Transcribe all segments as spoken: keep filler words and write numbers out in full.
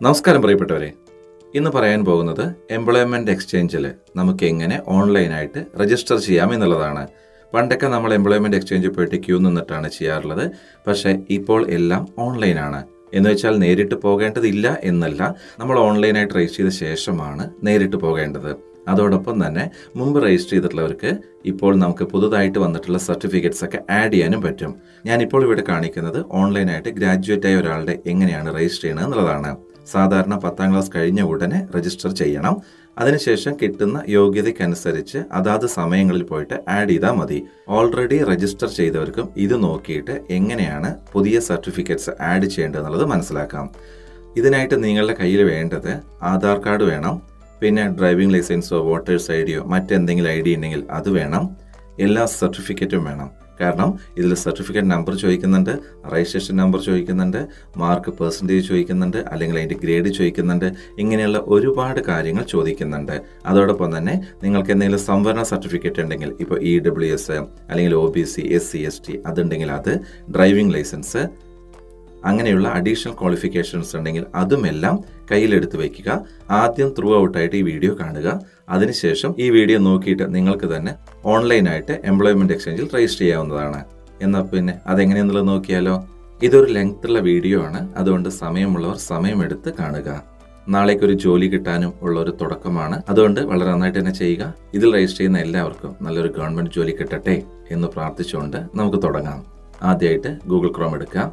നമസ്കാരം പ്രിയപ്പെട്ടവരെ, ഇന്ന് പറയാൻ പോകുന്നത് എംപ്ലോയ്മെൻറ്റ് എക്സ്ചേഞ്ചിൽ നമുക്ക് എങ്ങനെ ഓൺലൈനായിട്ട് രജിസ്റ്റർ ചെയ്യാം എന്നുള്ളതാണ്. പണ്ടൊക്കെ നമ്മൾ എംപ്ലോയ്മെൻറ്റ് എക്സ്ചേഞ്ചിൽ പോയിട്ട് ക്യൂ നിന്നിട്ടാണ് ചെയ്യാറുള്ളത്. പക്ഷേ ഇപ്പോൾ എല്ലാം ഓൺലൈനാണ്. എന്ന് വെച്ചാൽ നേരിട്ട് പോകേണ്ടതില്ല എന്നല്ല, നമ്മൾ ഓൺലൈനായിട്ട് രജിസ്റ്റർ ചെയ്ത ശേഷമാണ് നേരിട്ട് പോകേണ്ടത്. അതോടൊപ്പം തന്നെ മുമ്പ് രജിസ്റ്റർ ചെയ്തിട്ടുള്ളവർക്ക് ഇപ്പോൾ നമുക്ക് പുതുതായിട്ട് വന്നിട്ടുള്ള സർട്ടിഫിക്കറ്റ്സ് ഒക്കെ ആഡ് ചെയ്യാനും പറ്റും. ഞാനിപ്പോൾ ഇവിടെ കാണിക്കുന്നത് ഓൺലൈനായിട്ട് ഗ്രാജുവേറ്റ് ആയ ഒരാളുടെ എങ്ങനെയാണ് രജിസ്റ്റർ ചെയ്യുന്നത് എന്നുള്ളതാണ്. സാധാരണ പത്താം ക്ലാസ് കഴിഞ്ഞ ഉടനെ രജിസ്റ്റർ ചെയ്യണം. അതിനുശേഷം കിട്ടുന്ന യോഗ്യതയ്ക്കനുസരിച്ച് അതാത് സമയങ്ങളിൽ പോയിട്ട് ആഡ് ചെയ്താൽ മതി. ഓൾറെഡി രജിസ്റ്റർ ചെയ്തവർക്കും ഇത് നോക്കിയിട്ട് എങ്ങനെയാണ് പുതിയ സർട്ടിഫിക്കറ്റ്സ് ആഡ് ചെയ്യേണ്ടതെന്നുള്ളത് മനസ്സിലാക്കാം. ഇതിനായിട്ട് നിങ്ങളുടെ കയ്യിൽ വേണ്ടത് ആധാർ കാർഡ് വേണം, പിന്നെ ഡ്രൈവിംഗ് ലൈസൻസോ വോട്ടേഴ്സ് ഐ ഡിയോ മറ്റെന്തെങ്കിലും ഐ ഡി ഉണ്ടെങ്കിൽ അത് വേണം, എല്ലാ സർട്ടിഫിക്കറ്റും വേണം. കാരണം ഇതിൽ സർട്ടിഫിക്കറ്റ് നമ്പർ ചോദിക്കുന്നുണ്ട്, രജിസ്ട്രേഷൻ നമ്പർ ചോദിക്കുന്നുണ്ട്, മാർക്ക് പെർസെൻറ്റേജ് ചോദിക്കുന്നുണ്ട്, അല്ലെങ്കിൽ അതിൻ്റെ ഗ്രേഡ് ചോദിക്കുന്നുണ്ട്. ഇങ്ങനെയുള്ള ഒരുപാട് കാര്യങ്ങൾ ചോദിക്കുന്നുണ്ട്. അതോടൊപ്പം തന്നെ നിങ്ങൾക്ക് എന്തെങ്കിലും സംവരണ സർട്ടിഫിക്കറ്റ് ഉണ്ടെങ്കിൽ, ഇപ്പോൾ ഇ ഡബ്ല്യു എസ് അല്ലെങ്കിൽ O B C, S C S T അതുണ്ടെങ്കിൽ അത്, ഡ്രൈവിംഗ് ലൈസൻസ്, അങ്ങനെയുള്ള അഡീഷണൽ ക്വാളിഫിക്കേഷൻസ് ഉണ്ടെങ്കിൽ അതുമെല്ലാം കയ്യിലെടുത്ത് വയ്ക്കുക. ആദ്യം ത്രൂ ഔട്ടായിട്ട് ഈ വീഡിയോ കാണുക. അതിനുശേഷം ഈ വീഡിയോ നോക്കിയിട്ട് നിങ്ങൾക്ക് തന്നെ ഓൺലൈനായിട്ട് എംപ്ലോയ്മെൻറ്റ് എക്സ്ചേഞ്ചിൽ രജിസ്റ്റർ ചെയ്യാവുന്നതാണ്. എന്നാൽ പിന്നെ അതെങ്ങനെയെന്നുള്ളത് നോക്കിയാലോ. ഇതൊരു ലെങ്ത്തുള്ള വീഡിയോ ആണ്, അതുകൊണ്ട് സമയമുള്ളവർ സമയമെടുത്ത് കാണുക. നാളേക്കൊരു ജോലി കിട്ടാനും ഉള്ള ഒരു തുടക്കമാണ്. അതുകൊണ്ട് വളരെ നന്നായിട്ട് തന്നെ ചെയ്യുക. ഇതിൽ രജിസ്റ്റർ ചെയ്യുന്ന എല്ലാവർക്കും നല്ലൊരു ഗവൺമെൻറ് ജോലി കിട്ടട്ടെ എന്ന് പ്രാർത്ഥിച്ചുകൊണ്ട് നമുക്ക് തുടങ്ങാം. ആദ്യമായിട്ട് ഗൂഗിൾ ക്രോം എടുക്കുക.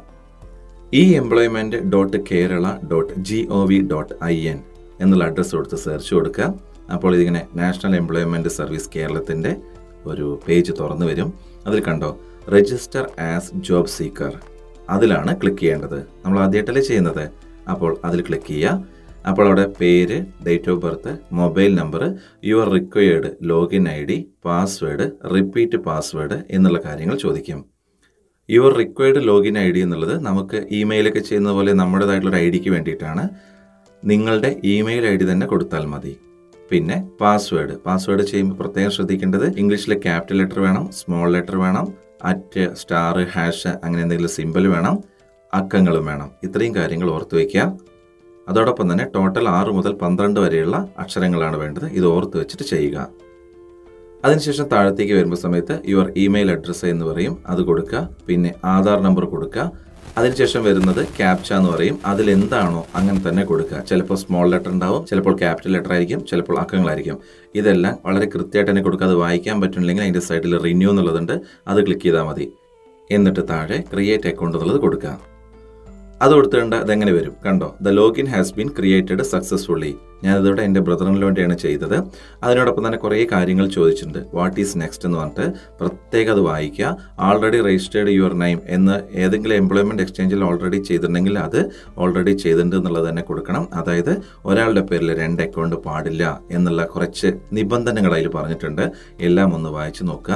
E employment dot Kerala dot G O V dot I N എന്നുള്ള അഡ്രസ്സ് കൊടുത്ത് സെർച്ച് കൊടുക്കുക. അപ്പോൾ ഇതിങ്ങനെ നാഷണൽ എംപ്ലോയ്മെൻറ്റ് സർവീസ് കേരളത്തിൻ്റെ ഒരു പേജ് തുറന്നു വരും. അതിൽ കണ്ടോ രജിസ്റ്റർ ആസ് ജോബ് സീക്കർ, അതിലാണ് ക്ലിക്ക് ചെയ്യേണ്ടത്. നമ്മൾ ആദ്യമായിട്ടല്ലേ ചെയ്യുന്നത്. അപ്പോൾ അതിൽ ക്ലിക്ക് ചെയ്യുക. അപ്പോൾ അവിടെ പേര്, date of birth, mobile number, your required login I D, password, repeat password എന്നുള്ള കാര്യങ്ങൾ ചോദിക്കും. Your required login I D എന്നുള്ളത് നമുക്ക് ഇമെയിലൊക്കെ ചെയ്യുന്ന പോലെ നമ്മുടേതായിട്ടുള്ളൊരു ഐ ഡിക്ക് വേണ്ടിയിട്ടാണ്. നിങ്ങളുടെ ഇമെയിൽ ഐ ഡി തന്നെ കൊടുത്താൽ മതി. പിന്നെ പാസ്വേഡ് പാസ്വേഡ് ചെയ്യുമ്പോൾ പ്രത്യേകം ശ്രദ്ധിക്കേണ്ടത് ഇംഗ്ലീഷിലെ ക്യാപിറ്റൽ ലെറ്റർ വേണം, സ്മോൾ ലെറ്റർ വേണം, അറ്റ്, സ്റ്റാർ, ഹാഷ് അങ്ങനെ എന്തെങ്കിലും സിമ്പിൾ വേണം, അക്കങ്ങളും വേണം. ഇത്രയും കാര്യങ്ങൾ ഓർത്ത് വയ്ക്കുക. അതോടൊപ്പം തന്നെ ടോട്ടൽ ആറ് മുതൽ പന്ത്രണ്ട് വരെയുള്ള അക്ഷരങ്ങളാണ് വേണ്ടത്. ഇത് ഓർത്ത് വെച്ചിട്ട് ചെയ്യുക. അതിനുശേഷം താഴത്തേക്ക് വരുമ്പോൾ സമയത്ത് യുവർ ഇമെയിൽ അഡ്രസ്സ് എന്ന് പറയും, അത് കൊടുക്കുക. പിന്നെ ആധാർ നമ്പർ കൊടുക്കുക. അതിനുശേഷം വരുന്നത് ക്യാപ്ച എന്ന് പറയും. അതിലെന്താണോ അങ്ങനെ തന്നെ കൊടുക്കുക. ചിലപ്പോൾ സ്മോൾ ലെറ്റർ ഉണ്ടാവും, ചിലപ്പോൾ ക്യാപിറ്റൽ ലെറ്റർ ആയിരിക്കും, ചിലപ്പോൾ അക്കങ്ങളായിരിക്കും. ഇതെല്ലാം വളരെ കൃത്യമായിട്ട് തന്നെ കൊടുക്കുക. അത് വായിക്കാൻ പറ്റുന്നില്ലെങ്കിൽ അതിൻ്റെ സൈഡിൽ റിന്യൂ എന്നുള്ളതുണ്ട്, അത് ക്ലിക്ക് ചെയ്താൽ മതി. എന്നിട്ട് താഴെ ക്രിയേറ്റ് അക്കൗണ്ട് എന്നുള്ളത് കൊടുക്കുക. അത് കൊടുത്തിട്ടുണ്ട്. അതെങ്ങനെ വരും കണ്ടോ, the login has been created successfully. ഞാനിതോടെ എൻ്റെ ബ്രദറിന് വേണ്ടിയാണ് ചെയ്തത്. അതിനോടൊപ്പം തന്നെ കുറേ കാര്യങ്ങൾ ചോദിച്ചിട്ടുണ്ട്. വാട്ട് ഈസ് നെക്സ്റ്റ് എന്ന് പറഞ്ഞിട്ട് പ്രത്യേകം അത് വായിക്കുക. ആൾറെഡി രജിസ്റ്റേർഡ് യുവർ നെയിം എന്ന് ഏതെങ്കിലും എംപ്ലോയ്മെൻറ്റ് എക്സ്ചേഞ്ചിൽ ഓൾറെഡി ചെയ്തിട്ടുണ്ടെങ്കിൽ അത് ഓൾറെഡി ചെയ്തിട്ടുണ്ട് എന്നുള്ളത് തന്നെ കൊടുക്കണം. അതായത് ഒരാളുടെ പേരിൽ രണ്ട് അക്കൗണ്ട് പാടില്ല എന്നുള്ള കുറച്ച് നിബന്ധനകൾ അതിൽ പറഞ്ഞിട്ടുണ്ട്. എല്ലാം ഒന്ന് വായിച്ച് നോക്കുക.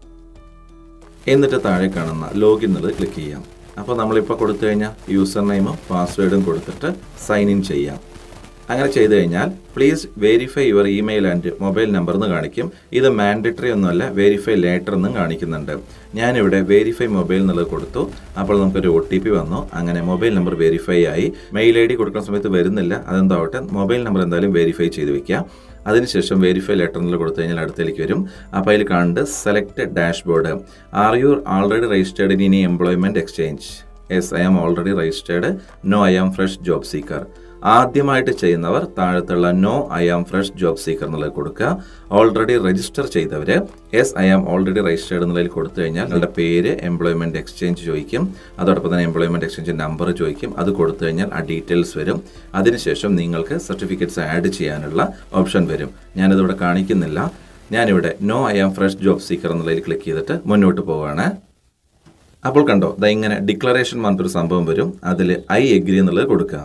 എന്നിട്ട് താഴെ കാണുന്ന ലോഗിൻ എന്നുള്ളത് ക്ലിക്ക് ചെയ്യാം. അപ്പോൾ നമ്മളിപ്പോൾ കൊടുത്തു കഴിഞ്ഞാൽ യൂസർ നെയിമും പാസ്വേഡും കൊടുത്തിട്ട് സൈൻ ഇൻ ചെയ്യാം. അങ്ങനെ ചെയ്തു കഴിഞ്ഞാൽ please verify your email and mobile number എന്ന് കാണിക്കും. ഇത് മാൻഡറ്ററി ഒന്നുമല്ല, വെരിഫൈ ലേറ്റർ എന്നും കാണിക്കുന്നുണ്ട്. ഞാനിവിടെ വെരിഫൈ മൊബൈൽ എന്നുള്ളത് കൊടുത്തു. അപ്പോൾ നമുക്കൊരു ഒ ടി പി വന്നു. അങ്ങനെ മൊബൈൽ നമ്പർ വെരിഫൈ ആയി. മെയിൽ ഐ ഡി കൊടുക്കുന്ന സമയത്ത് വരുന്നില്ല, അതെന്താവട്ടെ, മൊബൈൽ നമ്പർ എന്തായാലും വെരിഫൈ ചെയ്ത് വെക്കുക. അതിനുശേഷം വെരിഫൈ ലെറ്റർ എന്നുള്ളത് കൊടുത്തു കഴിഞ്ഞാൽ അടുത്തേക്ക് വരും. അപ്പോൾ അതിൽ കാണുന്നത് select dashboard. Are you already registered in any employment exchange? Yes, I am already registered. No, I am fresh job seeker. ആദ്യമായിട്ട് ചെയ്യുന്നവർ താഴത്തുള്ള no, I am fresh job seeker എന്നുള്ളത് കൊടുക്കുക. ഓൾറെഡി രജിസ്റ്റർ ചെയ്തവർ yes, I am already registered എന്നുള്ളതിൽ കൊടുത്തു കഴിഞ്ഞാൽ നിങ്ങളുടെ പേര് എംപ്ലോയ്മെൻറ്റ് എക്സ്ചേഞ്ച് ചോദിക്കും. അതോടൊപ്പം തന്നെ എംപ്ലോയ്മെൻറ്റ് എക്സ്ചേഞ്ച് നമ്പർ ചോദിക്കും. അത് കൊടുത്തു കഴിഞ്ഞാൽ ആ ഡീറ്റെയിൽസ് വരും. അതിനുശേഷം നിങ്ങൾക്ക് സർട്ടിഫിക്കറ്റ്സ് ആഡ് ചെയ്യാനുള്ള ഓപ്ഷൻ വരും. ഞാനിതിവിടെ കാണിക്കുന്നില്ല. ഞാനിവിടെ no, I am fresh job seeker എന്നുള്ളതിൽ ക്ലിക്ക് ചെയ്തിട്ട് മുന്നോട്ട് പോവുകയാണ്. അപ്പോൾ കണ്ടോ, ദാ ഇങ്ങനെ ഡിക്ലറേഷൻ പറഞ്ഞൊരു സംഭവം വരും. അതിൽ ഐ എഗ്രി എന്നുള്ളത് കൊടുക്കുക.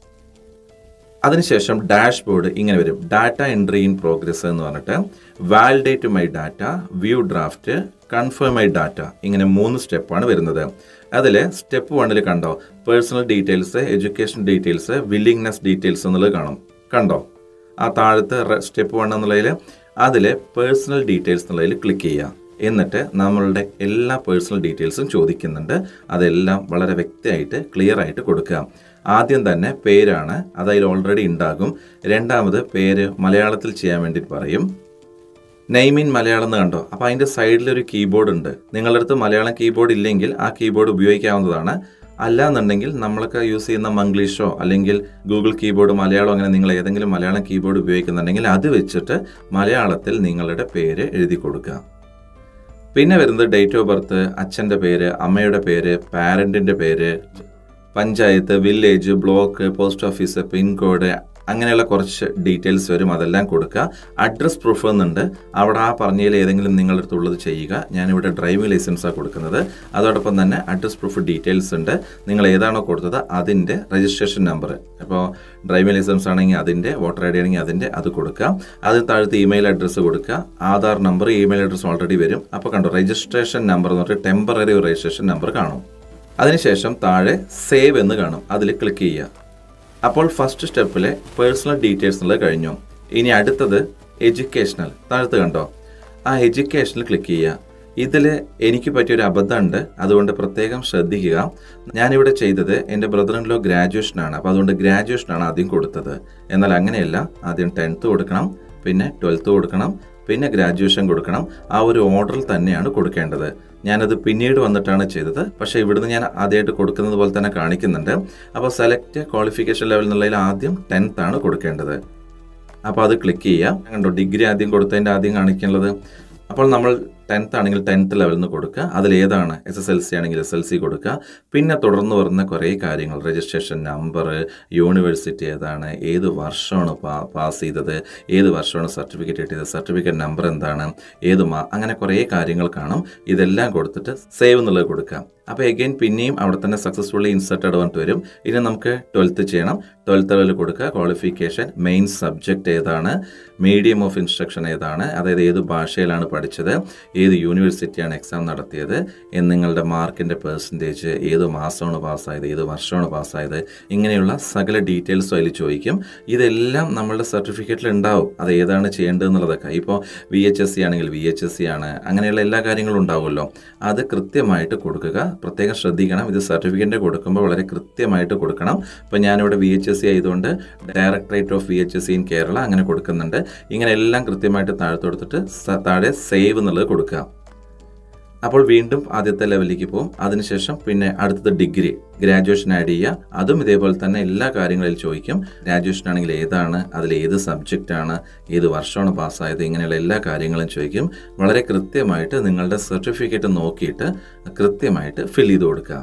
അതിനുശേഷം ഡാഷ്ബോർഡ് ഇങ്ങനെ വരും. ഡാറ്റ എൻട്രി ഇൻ പ്രോഗ്രസ് എന്ന് പറഞ്ഞിട്ട് validate my data, view draft, confirm my data, ഇങ്ങനെ മൂന്ന് സ്റ്റെപ്പാണ് വരുന്നത്. അതിൽ സ്റ്റെപ്പ് വണ്ണിൽ കണ്ടോ personal details, education details, willingness details എന്നുള്ളത് കാണും. കണ്ടോ ആ താഴത്തെ സ്റ്റെപ്പ് വൺ എന്നുള്ളതിൽ അതിൽ പേഴ്സണൽ ഡീറ്റെയിൽസ് എന്നുള്ളതിൽ ക്ലിക്ക് ചെയ്യുക. എന്നിട്ട് നമ്മളുടെ എല്ലാ പേഴ്സണൽ ഡീറ്റെയിൽസും ചോദിക്കുന്നുണ്ട്. അതെല്ലാം വളരെ വ്യക്തമായിട്ട് ക്ലിയർ ആയിട്ട് കൊടുക്കുക. ആദ്യം തന്നെ പേരാണ്, അതതിൽ ഓൾറെഡി ഉണ്ടാകും. രണ്ടാമത് പേര് മലയാളത്തിൽ ചെയ്യാൻ വേണ്ടിയിട്ട് പറയും. നെയിം ഇൻ മലയാളം എന്ന് കണ്ടോ, അപ്പോൾ അതിൻ്റെ സൈഡിലൊരു കീബോർഡ് ഉണ്ട്. നിങ്ങളുടെ അടുത്ത് മലയാളം കീബോർഡ് ഇല്ലെങ്കിൽ ആ കീബോർഡ് ഉപയോഗിക്കാവുന്നതാണ്. അല്ല എന്നുണ്ടെങ്കിൽ നമ്മളൊക്കെ യൂസ് ചെയ്യുന്ന മംഗ്ലീഷോ അല്ലെങ്കിൽ ഗൂഗിൾ കീബോർഡ് മലയാളം, അങ്ങനെ നിങ്ങൾ ഏതെങ്കിലും മലയാളം കീബോർഡ് ഉപയോഗിക്കുന്നുണ്ടെങ്കിൽ അത് വെച്ചിട്ട് മലയാളത്തിൽ നിങ്ങളുടെ പേര് എഴുതി കൊടുക്കുക. പിന്നെ വരുന്നത് ഡേറ്റ് ഓഫ് ബർത്ത്, അച്ഛൻ്റെ പേര്, അമ്മയുടെ പേര്, പാരൻറ്റിൻ്റെ പേര്, panchayat, village, block, post office, pincode, അങ്ങനെയുള്ള കുറച്ച് ഡീറ്റെയിൽസ് വരും. അതെല്ലാം കൊടുക്കുക. അഡ്രസ് പ്രൂഫ് എന്നുണ്ട്, അവിടെ ആ പറഞ്ഞതിൽ ഏതെങ്കിലും നിങ്ങളുടെ അടുത്തുള്ളത് ചെയ്യുക. ഞാനിവിടെ ഡ്രൈവിംഗ് ലൈസൻസാണ് കൊടുക്കുന്നത്. അതോടൊപ്പം തന്നെ അഡ്രസ് പ്രൂഫ് ഡീറ്റെയിൽസ് ഉണ്ട്. നിങ്ങൾ ഏതാണോ കൊടുത്തത് അതിൻ്റെ രജിസ്ട്രേഷൻ നമ്പർ, ഇപ്പോൾ ഡ്രൈവിംഗ് ലൈസൻസ് ആണെങ്കിൽ അതിൻ്റെ, വോട്ടർ ഐ ഡി ആണെങ്കിൽ അതിൻ്റെ, അത് കൊടുക്കുക. അതിന് താഴത്ത് ഇമെയിൽ അഡ്രസ്സ് കൊടുക്കുക. Aadhaar number, email address already വരും. അപ്പോൾ കണ്ടോ, രജിസ്ട്രേഷൻ നമ്പർ എന്ന് പറഞ്ഞിട്ട് ടെമ്പററി രജിസ്ട്രേഷൻ നമ്പർ കാണും. അതിനുശേഷം താഴെ സേവ് എന്ന് കാണും, അതിൽ ക്ലിക്ക് ചെയ്യുക. അപ്പോൾ ഫസ്റ്റ് സ്റ്റെപ്പിലെ പേഴ്സണൽ ഡീറ്റെയിൽസ് എന്നുള്ളത് കഴിഞ്ഞു. ഇനി അടുത്തത് എഡ്യൂക്കേഷണൽ, താഴത്ത് കണ്ടോ, ആ എഡ്യൂക്കേഷനിൽ ക്ലിക്ക് ചെയ്യുക. ഇതിൽ എനിക്ക് പറ്റിയൊരു അബദ്ധമുണ്ട്, അതുകൊണ്ട് പ്രത്യേകം ശ്രദ്ധിക്കുക. ഞാനിവിടെ ചെയ്തത് എൻ്റെ ബ്രദർ ഇൻ ലോ ഗ്രാജുവേഷനാണ്, അപ്പോൾ അതുകൊണ്ട് ഗ്രാജുവേഷനാണ് ആദ്യം കൊടുത്തത്. എന്നാൽ അങ്ങനെയല്ല, ആദ്യം ടെൻത്ത് കൊടുക്കണം, പിന്നെ ട്വൽത്ത് കൊടുക്കണം, പിന്നെ ഗ്രാജുവേഷൻ കൊടുക്കണം. ആ ഒരു ഓർഡറിൽ തന്നെയാണ് കൊടുക്കേണ്ടത്. ഞാനത് പിന്നീട് വന്നിട്ടാണ് ചെയ്തത്, പക്ഷേ ഇവിടുന്ന് ഞാൻ ആദ്യമായിട്ട് കൊടുക്കുന്നത് പോലെ തന്നെ കാണിക്കുന്നുണ്ട്. അപ്പോൾ സെലക്ട് ക്വാളിഫിക്കേഷൻ ലെവൽ എന്നുള്ളതിൽ ആദ്യം ടെൻത്ത് ആണ് കൊടുക്കേണ്ടത്. അപ്പോൾ അത് ക്ലിക്ക് ചെയ്യുക. കണ്ടോ, ഡിഗ്രി ആദ്യം കൊടുത്തതിൻ്റെ ആദ്യം കാണിക്കുന്നത്. അപ്പോൾ നമ്മൾ ടെൻത്ത് ആണെങ്കിൽ ടെൻത്ത് ലെവലിൽ നിന്ന് കൊടുക്കുക. അതിലേതാണ്, എസ് എസ് എൽ സി ആണെങ്കിൽ എസ് എൽ സി കൊടുക്കുക. പിന്നെ തുടർന്ന് വരുന്ന കുറേ കാര്യങ്ങൾ, രജിസ്ട്രേഷൻ നമ്പർ, യൂണിവേഴ്സിറ്റി ഏതാണ്, ഏത് വർഷമാണ് പാ പാസ് ചെയ്തത്, ഏത് വർഷമാണ് സർട്ടിഫിക്കറ്റ് കിട്ടിയത്, സർട്ടിഫിക്കറ്റ് നമ്പർ എന്താണ്, ഏത് മാ, അങ്ങനെ കുറേ കാര്യങ്ങൾ കാണും. ഇതെല്ലാം കൊടുത്തിട്ട് സേവ് എന്നുള്ളത് കൊടുക്കുക. അപ്പോൾ എഗെയിൻ പിന്നെയും അവിടെ തന്നെ സക്സസ്ഫുള്ളി ഇൻസർട്ടഡ് പറഞ്ഞിട്ട് വരും. ഇനി നമുക്ക് ട്വൽത്ത് ചെയ്യണം. ട്വൽത്ത് ലെവലിൽ കൊടുക്കുക. ക്വാളിഫിക്കേഷൻ, മെയിൻ സബ്ജക്റ്റ് ഏതാണ്, മീഡിയം ഓഫ് ഇൻസ്ട്രക്ഷൻ ഏതാണ്, അതായത് ഏത് ഭാഷയിലാണ് പഠിച്ചത്, ഏത് യൂണിവേഴ്സിറ്റിയാണ് എക്സാം നടത്തിയത്, നിങ്ങളുടെ മാർക്കിൻ്റെ പെർസെൻറ്റേജ്, ഏത് മാസമാണ് പാസ്സായത്, ഏത് വർഷമാണ് പാസ്സായത്, ഇങ്ങനെയുള്ള സകല ഡീറ്റെയിൽസും അതിൽ ചോദിക്കും. ഇതെല്ലാം നമ്മളുടെ സർട്ടിഫിക്കറ്റിൽ ഉണ്ടാവും. അത് ഏതാണ് ചെയ്യേണ്ടതെന്നുള്ളതൊക്കെ. ഇപ്പോൾ വി എച്ച് എസ് സി ആണെങ്കിൽ വി എച്ച് എസ് സി ആണ്, അങ്ങനെയുള്ള എല്ലാ കാര്യങ്ങളും ഉണ്ടാവുമല്ലോ. അത് കൃത്യമായിട്ട് കൊടുക്കുക. പ്രത്യേകം ശ്രദ്ധിക്കണം, ഇത് സർട്ടിഫിക്കറ്റ് കൊടുക്കുമ്പോൾ വളരെ കൃത്യമായിട്ട് കൊടുക്കണം. ഇപ്പോൾ ഞാനിവിടെ വി എച്ച് എസ് സി ആയതുകൊണ്ട് directorate of V H S C in Kerala അങ്ങനെ കൊടുക്കുന്നുണ്ട്. ഇങ്ങനെ എല്ലാം കൃത്യമായിട്ട് താഴെ കൊടുത്തിട്ട് താഴെ സേവ് എന്നുള്ളത് കൊടുക്കുക. അപ്പോൾ വീണ്ടും ആദ്യത്തെ ലെവലിലേക്ക് പോകും. അതിനുശേഷം പിന്നെ അടുത്തത് ഡിഗ്രി, ഗ്രാജുവേഷൻ ആഡ് ചെയ്യുക. അതും ഇതേപോലെ തന്നെ എല്ലാ കാര്യങ്ങളിലും ചോദിക്കും. ഗ്രാജുവേഷൻ ആണെങ്കിൽ ഏതാണ്, അതിൽ ഏത് സബ്ജക്റ്റാണ്, ഏത് വർഷമാണ് പാസ്സായത്, ഇങ്ങനെയുള്ള എല്ലാ കാര്യങ്ങളും ചോദിക്കും. വളരെ കൃത്യമായിട്ട് നിങ്ങളുടെ സർട്ടിഫിക്കറ്റ് നോക്കിയിട്ട് കൃത്യമായിട്ട് ഫിൽ ചെയ്ത് കൊടുക്കുക.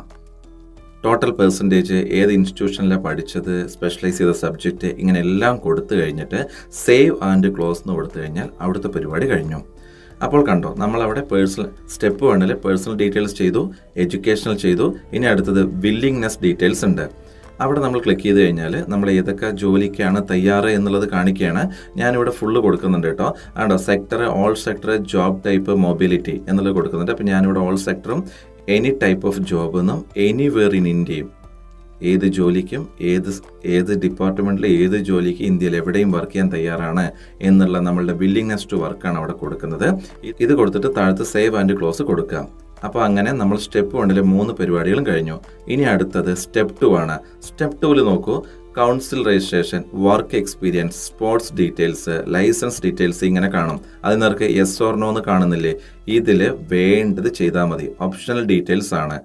ടോട്ടൽ പെർസെൻറ്റേജ്, ഏത് ഇൻസ്റ്റിറ്റ്യൂഷനിലാണ് പഠിച്ചത്, സ്പെഷ്യലൈസ് ചെയ്ത സബ്ജക്റ്റ്, ഇങ്ങനെ എല്ലാം കൊടുത്തു കഴിഞ്ഞിട്ട് സേവ് ആൻഡ് ക്ലോസ് എന്ന് കൊടുത്തു കഴിഞ്ഞാൽ അവിടുത്തെ പരിപാടി കഴിഞ്ഞു. അപ്പോൾ കണ്ടോ, നമ്മളവിടെ പേഴ്സണൽ സ്റ്റെപ്പ് വണ്ണിൽ പേഴ്സണൽ ഡീറ്റെയിൽസ് ചെയ്തു, എഡ്യൂക്കേഷണൽ ചെയ്തു. ഇനി അടുത്തത് വില്ലിങ്നെസ് ഡീറ്റെയിൽസ് ഉണ്ട്. അവിടെ നമ്മൾ ക്ലിക്ക് ചെയ്ത് കഴിഞ്ഞാൽ നമ്മൾ ഏതൊക്കെ ജോലിക്കാണ് തയ്യാറ് എന്നുള്ളത് കാണിക്കുകയാണ്. ഞാനിവിടെ ഫുള്ള് കൊടുക്കുന്നുണ്ട് കേട്ടോ. ആണ്ടോ, sector, all sector, job type, mobility എന്നുള്ളത് കൊടുക്കുന്നുണ്ട്. അപ്പോൾ ഞാനിവിടെ ഓൾ സെക്ടറും എനി ടൈപ്പ് ഓഫ് ജോബ് എന്നും എനിവേർ ഇൻ ഇന്ത്യയും, ഏത് ജോലിക്കും ഏത് ഏത് ഡിപ്പാർട്ട്മെൻറ്റിൽ ഏത് ജോലിക്ക് ഇന്ത്യയിൽ എവിടെയും വർക്ക് ചെയ്യാൻ തയ്യാറാണ് എന്നുള്ള നമ്മളുടെ വില്ലിങ്നെസ് ടു വർക്കാണ് അവിടെ കൊടുക്കുന്നത്. ഇത് കൊടുത്തിട്ട് താഴത്ത് സേവ് ആൻഡ് ക്ലോസ് കൊടുക്കുക. അപ്പോൾ അങ്ങനെ നമ്മൾ സ്റ്റെപ്പ് വണ്ണിലെ മൂന്ന് പരിപാടികളും കഴിഞ്ഞു. ഇനി അടുത്തത് സ്റ്റെപ്പ് ടു ആണ്. സ്റ്റെപ്പ് ടുവിൽ നോക്കൂ, council registration, work experience, sports details, licence details ഇങ്ങനെ കാണും. അത് നിനക്ക് യെസ് ഓർ നോ എന്ന് കാണുന്നില്ലേ? ഇതിൽ വേണ്ടത് ചെയ്താൽ മതി. ഓപ്ഷണൽ ഡീറ്റെയിൽസ് ആണ്,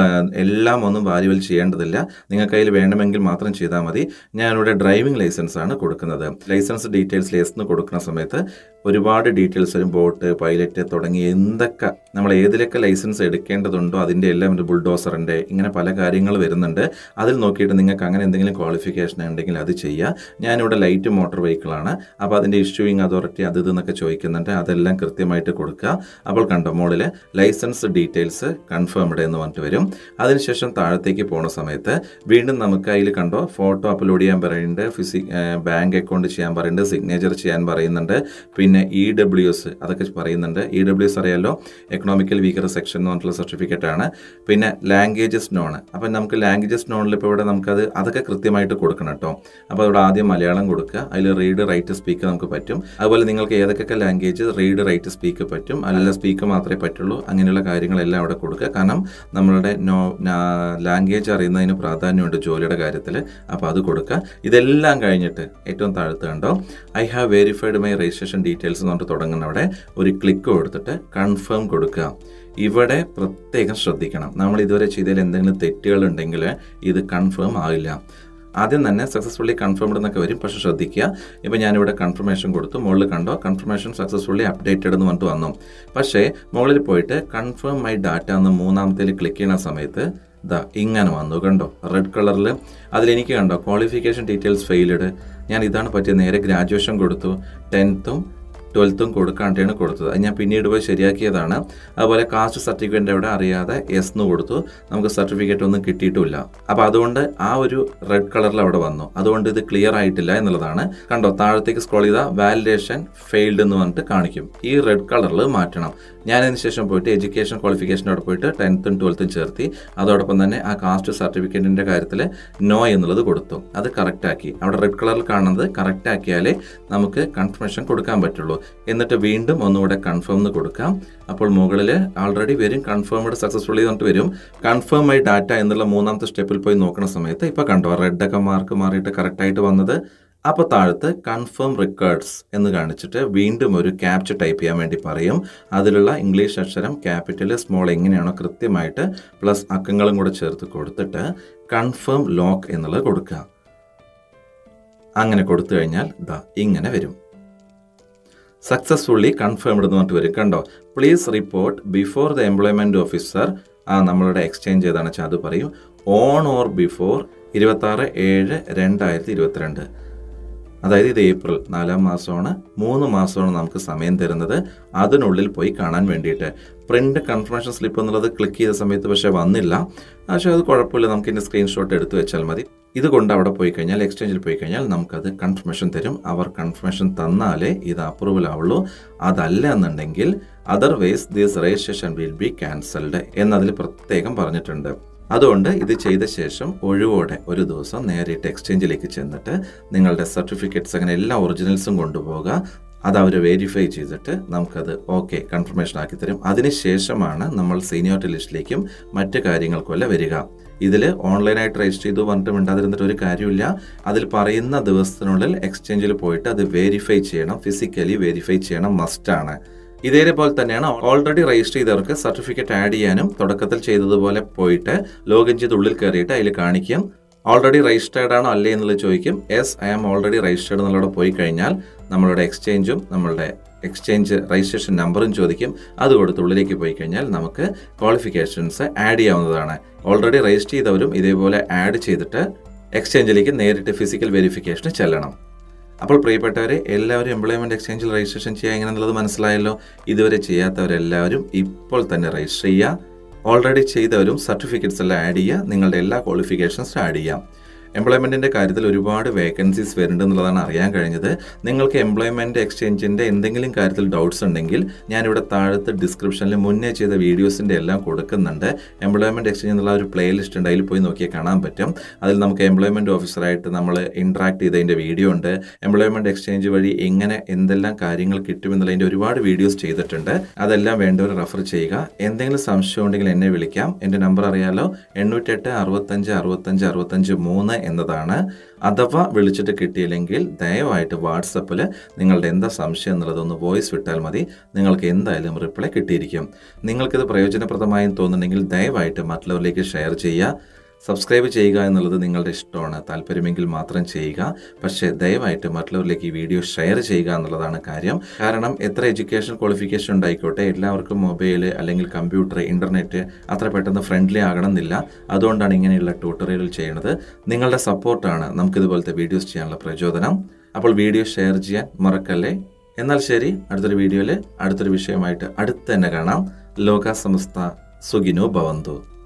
എല്ലാം ഒന്നും വാല്യുവൽ ചെയ്യേണ്ടതില്ല. നിങ്ങൾക്ക് അതിൽ വേണമെങ്കിൽ മാത്രം ചെയ്താൽ മതി. ഞാനിവിടെ ഡ്രൈവിംഗ് ലൈസൻസ് ആണ് കൊടുക്കുന്നത്. ലൈസൻസ് ഡീറ്റെയിൽസ് ലെസ് എന്ന് കൊടുക്കുന്ന സമയത്ത് ഒരുപാട് ഡീറ്റെയിൽസ് വരും. ബോട്ട്, പൈലറ്റ് തുടങ്ങി എന്തൊക്കെ നമ്മൾ ഏതിലൊക്കെ ലൈസൻസ് എടുക്കേണ്ടതുണ്ടോ അതിൻ്റെ എല്ലാം ഒരു ബുൾഡോസറിൻ്റെ ഇങ്ങനെ പല കാര്യങ്ങൾ വരുന്നുണ്ട്. അതിൽ നോക്കിയിട്ട് നിങ്ങൾക്ക് അങ്ങനെ എന്തെങ്കിലും ക്വാളിഫിക്കേഷൻ ഉണ്ടെങ്കിൽ അത് ചെയ്യുക. ഞാനിവിടെ ലൈറ്റ് മോട്ടോർ വെഹിക്കിളാണ്, അപ്പോൾ അതിൻ്റെ ഇഷ്യൂയിങ് അതോറിറ്റി അത് ഇതെന്നൊക്കെ ചോദിക്കുന്നുണ്ട്. അതെല്ലാം കൃത്യമായിട്ട് കൊടുക്കുക. അപ്പോൾ കണ്ടോ, മോളിൽ ലൈസൻസ് ഡീറ്റെയിൽസ് കൺഫേംഡ് എന്ന് പറഞ്ഞിട്ട് വരും. അതിനുശേഷം താഴത്തേക്ക് പോകുന്ന സമയത്ത് വീണ്ടും നമുക്ക് അതിൽ കണ്ടോ ഫോട്ടോ അപ്ലോഡ് ചെയ്യാൻ പറയുന്നുണ്ട്, ഫിസി ബാങ്ക് അക്കൗണ്ട് ചെയ്യാൻ പറയുന്നുണ്ട്, സിഗ്നേച്ചർ ചെയ്യാൻ പറയുന്നുണ്ട്, പിന്നെ ഇ ഡബ്ല്യു എസ് അതൊക്കെ പറയുന്നുണ്ട്. ഇ ഡബ്ല്യു എസ് അറിയാലോ, എക്കണോമിക്കൽ വീക്കർ സെക്ഷൻ എന്ന് പറഞ്ഞിട്ടുള്ള സർട്ടിഫിക്കറ്റ് ആണ്. പിന്നെ ലാംഗ്വേജസ് നോൺ, അപ്പം നമുക്ക് ലാംഗ്വേജസ് നോണിൽ ഇപ്പോൾ ഇവിടെ നമുക്കത് അതൊക്കെ കൃത്യമായിട്ട് കൊടുക്കണം കേട്ടോ. അപ്പോൾ ഇവിടെ ആദ്യം മലയാളം കൊടുക്കുക, അതിൽ റീഡ് റൈറ്റ് സ്പീക്ക് നമുക്ക് പറ്റും. അതുപോലെ നിങ്ങൾക്ക് ഏതൊക്കെ ലാംഗ്വേജ് റീഡ് റൈറ്റ് സ്പീക്ക് പറ്റും, അല്ല സ്പീക്ക് മാത്രമേ പറ്റുള്ളൂ, അങ്ങനെയുള്ള കാര്യങ്ങളെല്ലാം അവിടെ കൊടുക്കുക. കാരണം നമ്മളുടെ നോ ലാംഗ്വേജ് അറിയുന്നതിന് പ്രാധാന്യമുണ്ട് ജോലിയുടെ കാര്യത്തിൽ. അപ്പോൾ അത് കൊടുക്കുക. ഇതെല്ലാം കഴിഞ്ഞിട്ട് ഏറ്റവും താഴത്ത് കണ്ടോ I have verified my registration details എന്ന് പറഞ്ഞിട്ട് തുടങ്ങുന്ന അവിടെ ഒരു ക്ലിക്ക് കൊടുത്തിട്ട് കൺഫേം കൊടുക്കുക. ഇവിടെ പ്രത്യേകം ശ്രദ്ധിക്കണം, നമ്മൾ ഇതുവരെ ചെയ്തതിൽ എന്തെങ്കിലും തെറ്റുകളുണ്ടെങ്കിൽ ഇത് കൺഫേം ആകില്ല. ആദ്യം തന്നെ സക്സസ്ഫുള്ളി കൺഫേംഡ് എന്നൊക്കെ വരും, പക്ഷേ ശ്രദ്ധിക്കുക. ഇപ്പോൾ ഞാനിവിടെ കൺഫർമേഷൻ കൊടുത്തു, മുകളിൽ കണ്ടോ കൺഫർമേഷൻ സക്സസ്ഫുള്ളി അപ്ഡേറ്റഡ് എന്ന് പറഞ്ഞിട്ട് വന്നു. പക്ഷേ മുകളിൽ പോയിട്ട് കൺഫേം മൈ ഡാറ്റ എന്ന് മൂന്നാമത്തേൽ ക്ലിക്ക് ചെയ്യുന്ന സമയത്ത് ദാ ഇങ്ങനെ വന്നു കണ്ടോ, റെഡ് കളറിൽ. അതിലെനിക്ക് കണ്ടോ ക്വാളിഫിക്കേഷൻ ഡീറ്റെയിൽസ് ഫെയിൽഡ്. ഞാൻ ഇതാണ് പറ്റിയത്, നേരെ ഗ്രാജുവേഷൻ കൊടുത്തു, ടെൻത്തും ട്വൽത്തും കൊടുക്കാണ്ടാണ് കൊടുത്തത്. അത് ഞാൻ പിന്നീട് പോയി ശരിയാക്കിയതാണ്. അതുപോലെ കാസ്റ്റ് സർട്ടിഫിക്കറ്റിൻ്റെ അവിടെ അറിയാതെ എസ് എന്ന് കൊടുത്തു, നമുക്ക് സർട്ടിഫിക്കറ്റ് ഒന്നും കിട്ടിയിട്ടുമില്ല. അപ്പോൾ അതുകൊണ്ട് ആ ഒരു റെഡ് കളറിൽ അവിടെ വന്നു. അതുകൊണ്ട് ഇത് ക്ലിയർ ആയിട്ടില്ല എന്നുള്ളതാണ്. കണ്ടോ താഴത്തേക്ക് സ്ക്രോൾ ചെയ്താൽ വാലിഡേഷൻ ഫെയിൽഡ് എന്ന് പറഞ്ഞിട്ട് കാണിക്കും. ഈ റെഡ് കളറിൽ മാറ്റണം. ഞാനതിന് ശേഷം പോയിട്ട് എഡ്യൂക്കേഷൻ ക്വാളിഫിക്കേഷൻ്റെ അവിടെ പോയിട്ട് ടെൻത്തും ട്വൽത്തും ചേർത്തി, അതോടൊപ്പം തന്നെ ആ കാസ്റ്റ് സർട്ടിഫിക്കറ്റിൻ്റെ കാര്യത്തിൽ നോ എന്നുള്ളത് കൊടുത്തു. അത് കറക്റ്റാക്കി. അവിടെ റെഡ് കളറിൽ കാണുന്നത് കറക്റ്റ് ആക്കിയാലേ നമുക്ക് കൺഫർമേഷൻ കൊടുക്കാൻ പറ്റുള്ളൂ. എന്നിട്ട് വീണ്ടും ഒന്നുകൂടെ കൺഫേം എന്ന് കൊടുക്കാം. അപ്പോൾ മുകളിൽ ആൾറെഡി വരും കൺഫേംഡ് സക്സസ്ഫുള്ളി എന്നിട്ട് വരും. കൺഫേം മൈ ഡാറ്റ എന്നുള്ള മൂന്നാമത്തെ സ്റ്റെപ്പിൽ പോയി നോക്കുന്ന സമയത്ത് ഇപ്പോൾ കണ്ടോ റെഡൊക്കെ മാർക്ക് മാറിയിട്ട് കറക്റ്റായിട്ട് വന്നത്. അപ്പോൾ താഴത്ത് കൺഫേം റെക്കോർഡ്സ് എന്ന് കാണിച്ചിട്ട് വീണ്ടും ഒരു ക്യാപ്ച ടൈപ്പ് ചെയ്യാൻ വേണ്ടി പറയും. അതിലുള്ള ഇംഗ്ലീഷ് അക്ഷരം ക്യാപിറ്റൽ സ്മോൾ എങ്ങനെയാണോ കൃത്യമായിട്ട് പ്ലസ് അക്കങ്ങളും കൂടെ ചേർത്ത് കൊടുത്തിട്ട് കൺഫേം ലോക്ക് എന്നുള്ളത് കൊടുക്കുക. അങ്ങനെ കൊടുത്തു കഴിഞ്ഞാൽ ദാ ഇങ്ങനെ വരും, സക്സസ്ഫുള്ളി കൺഫേംഡ് എന്ന് പറഞ്ഞിട്ട് വരും. കണ്ടോ please report before the employment officer. ആ നമ്മളുടെ എക്സ്ചേഞ്ച് ഏതാണെന്ന് വെച്ചാൽ അത് പറയും. ഓൺ ഓർ ബിഫോർ ഇരുപത്താറ് ഏഴ് രണ്ടായിരത്തി ഇരുപത്തിരണ്ട്, അതായത് ഇത് ഏപ്രിൽ നാലാം മാസമാണ്, മൂന്ന് മാസമാണ് നമുക്ക് സമയം തരുന്നത്. അതിനുള്ളിൽ പോയി കാണാൻ വേണ്ടിയിട്ട് പ്രിന്റ് കൺഫർമേഷൻ സ്ലിപ്പ് എന്നുള്ളത് ക്ലിക്ക് ചെയ്ത സമയത്ത് പക്ഷേ വന്നില്ല. പക്ഷേ അത് കുഴപ്പമില്ല, നമുക്ക് ഇതിൻ്റെ സ്ക്രീൻഷോട്ട് എടുത്ത് വെച്ചാൽ മതി. ഇതുകൊണ്ട് അവിടെ പോയി കഴിഞ്ഞാൽ എക്സ്ചേഞ്ചിൽ പോയി കഴിഞ്ഞാൽ നമുക്കത് കൺഫർമേഷൻ തരും. അവർ കൺഫർമേഷൻ തന്നാലേ ഇത് അപ്രൂവൽ ആവുള്ളൂ. അതല്ല എന്നുണ്ടെങ്കിൽ otherwise this registration will be cancelled എന്നതിൽ പ്രത്യേകം പറഞ്ഞിട്ടുണ്ട്. അതുകൊണ്ട് ഇത് ചെയ്ത ശേഷം ഒഴിവോടെ ഒരു ദിവസം നേരിട്ട് എക്സ്ചേഞ്ചിലേക്ക് ചെന്നിട്ട് നിങ്ങളുടെ സർട്ടിഫിക്കറ്റ്സ് അങ്ങനെ എല്ലാ ഒറിജിനൽസും കൊണ്ടുപോകുക. അത് അവർ വെരിഫൈ ചെയ്തിട്ട് നമുക്കത് ഓക്കെ കൺഫർമേഷൻ ആക്കി തരും. അതിനുശേഷമാണ് നമ്മൾ സീനിയോറിറ്റി ലിസ്റ്റിലേക്കും മറ്റു കാര്യങ്ങൾക്കുമല്ല വരിക. ഇതിൽ ഓൺലൈനായിട്ട് രജിസ്റ്റർ ചെയ്തു പറഞ്ഞിട്ട് മിണ്ടാതിരുന്നിട്ട് ഒരു കാര്യമില്ല. അതിൽ പറയുന്ന ദിവസത്തിനുള്ളിൽ എക്സ്ചേഞ്ചിൽ പോയിട്ട് അത് വെരിഫൈ ചെയ്യണം, ഫിസിക്കലി വെരിഫൈ ചെയ്യണം, മസ്റ്റാണ്. ഇതേപോലെ തന്നെയാണ് ഓൾറെഡി രജിസ്റ്റർ ചെയ്തവർക്ക് സർട്ടിഫിക്കറ്റ് ആഡ് ചെയ്യാനും തുടക്കത്തിൽ ചെയ്തതുപോലെ പോയിട്ട് ലോഗിൻ ചെയ്ത് ഉള്ളിൽ കയറിയിട്ട് അതിൽ കാണിക്കും ഓൾറെഡി രജിസ്റ്റേർഡ് ആണോ അല്ലേ എന്നുള്ളത് ചോദിക്കും. Yes I am already registered എന്നുള്ളത് പോയി കഴിഞ്ഞാൽ നമ്മളുടെ എക്സ്ചേഞ്ചും നമ്മളുടെ എക്സ്ചേഞ്ച് രജിസ്ട്രേഷൻ നമ്പറും ചോദിക്കും. അത് കൊടുത്ത് ഉള്ളിലേക്ക് പോയി കഴിഞ്ഞാൽ നമുക്ക് ക്വാളിഫിക്കേഷൻസ് ആഡ് ചെയ്യാവുന്നതാണ്. ഓൾറെഡി രജിസ്റ്റർ ചെയ്തവരും ഇതേപോലെ ആഡ് ചെയ്തിട്ട് എക്സ്ചേഞ്ചിലേക്ക് നേരിട്ട് ഫിസിക്കൽ വെരിഫിക്കേഷന് ചെല്ലണം. അപ്പോൾ പ്രിയപ്പെട്ടവരെ, എല്ലാവരും എംപ്ലോയ്മെൻറ്റ് എക്സ്ചേഞ്ചിൽ രജിസ്ട്രേഷൻ ചെയ്യുക എങ്ങനെയുള്ളത് മനസ്സിലായല്ലോ. ഇതുവരെ ചെയ്യാത്തവരെല്ലാവരും ഇപ്പോൾ തന്നെ രജിസ്റ്റർ ചെയ്യുക. ഓൾറെഡി ചെയ്തവരും സർട്ടിഫിക്കറ്റ്സ് എല്ലാം ആഡ് ചെയ്യുക, നിങ്ങളുടെ എല്ലാ ക്വാളിഫിക്കേഷൻസും ആഡ് ചെയ്യാം. എംപ്ലോയ്മെൻറ്റിൻ്റെ കാര്യത്തിൽ ഒരുപാട് വേക്കൻസീസ് വരുന്നുണ്ട് എന്നുള്ളതാണ് അറിയാൻ കഴിഞ്ഞത്. നിങ്ങൾക്ക് എംപ്ലോയ്മെൻറ്റ് എക്സ്ചേഞ്ചിൻ്റെ എന്തെങ്കിലും കാര്യത്തിൽ ഡൗട്ട്സ് ഉണ്ടെങ്കിൽ ഞാനിവിടെ താഴത്ത് ഡിസ്ക്രിപ്ഷനിൽ മുന്നേ ചെയ്ത വീഡിയോസിൻ്റെ എല്ലാം കൊടുക്കുന്നുണ്ട്. എംപ്ലോയ്മെൻറ്റ് എക്സ്ചേഞ്ച് എന്നുള്ള ഒരു പ്ലേ ലിസ്റ്റ് ഉണ്ട്, അതിൽ പോയി നോക്കിയാൽ കാണാൻ പറ്റും. അതിൽ നമുക്ക് എംപ്ലോയ്മെൻറ്റ് ഓഫീസറായിട്ട് നമ്മൾ ഇൻട്രാക്ട് ചെയ്തതിൻ്റെ വീഡിയോ ഉണ്ട്. എംപ്ലോയ്മെൻറ്റ് എക്സ്ചേഞ്ച് വഴി എങ്ങനെ എന്തെല്ലാം കാര്യങ്ങൾ കിട്ടുമെന്നുള്ളതിൻ്റെ ഒരുപാട് വീഡിയോസ് ചെയ്തിട്ടുണ്ട്. അതെല്ലാം വേണ്ടവർ റെഫർ ചെയ്യുക. എന്തെങ്കിലും സംശയം ഉണ്ടെങ്കിൽ എന്നെ വിളിക്കാം. എൻ്റെ നമ്പർ അറിയാലോ, എണ്ണൂറ്റെട്ട് അറുപത്തഞ്ച് അറുപത്തഞ്ച് അറുപത്തഞ്ച് മൂന്ന് എന്നതാണ്. അഥവാ വിളിച്ചിട്ട് കിട്ടിയില്ലെങ്കിൽ ദയവായിട്ട് വാട്സപ്പിൽ നിങ്ങളുടെ എന്താ സംശയം എന്നുള്ളതൊന്ന് വോയിസ് വിട്ടാൽ മതി. നിങ്ങൾക്ക് എന്തായാലും റിപ്ലൈ കിട്ടിയിരിക്കും. നിങ്ങൾക്കിത് പ്രയോജനപ്രദമായി തോന്നുന്നുണ്ടെങ്കിൽ ദയവായിട്ട് മറ്റുള്ളവരിലേക്ക് ഷെയർ ചെയ്യുക. സബ്സ്ക്രൈബ് ചെയ്യുക എന്നുള്ളത് നിങ്ങളുടെ ഇഷ്ടമാണ്, താല്പര്യമെങ്കിൽ മാത്രം ചെയ്യുക. പക്ഷേ ദയവായിട്ട് മറ്റുള്ളവരിലേക്ക് ഈ വീഡിയോ ഷെയർ ചെയ്യുക എന്നുള്ളതാണ് കാര്യം. കാരണം എത്ര എഡ്യൂക്കേഷൻ ക്വാളിഫിക്കേഷൻ ഉണ്ടായിക്കോട്ടെ, എല്ലാവർക്കും മൊബൈൽ അല്ലെങ്കിൽ കമ്പ്യൂട്ടർ, ഇൻ്റർനെറ്റ് അത്ര പെട്ടെന്ന് ഫ്രണ്ട്ലി ആകണമെന്നില്ല. അതുകൊണ്ടാണ് ഇങ്ങനെയുള്ള ട്യൂട്ടോറിയലുകൾ ചെയ്യുന്നത്. നിങ്ങളുടെ സപ്പോർട്ടാണ് നമുക്കിതുപോലത്തെ വീഡിയോസ് ചെയ്യാനുള്ള പ്രചോദനം. അപ്പോൾ വീഡിയോ ഷെയർ ചെയ്യാൻ മറക്കല്ലേ. എന്നാൽ ശരി, അടുത്തൊരു വീഡിയോയിൽ അടുത്തൊരു വിഷയമായിട്ട് അടുത്ത് തന്നെ കാണാം. ലോക സമസ്ത സുഖിനോ ഭവന്തു.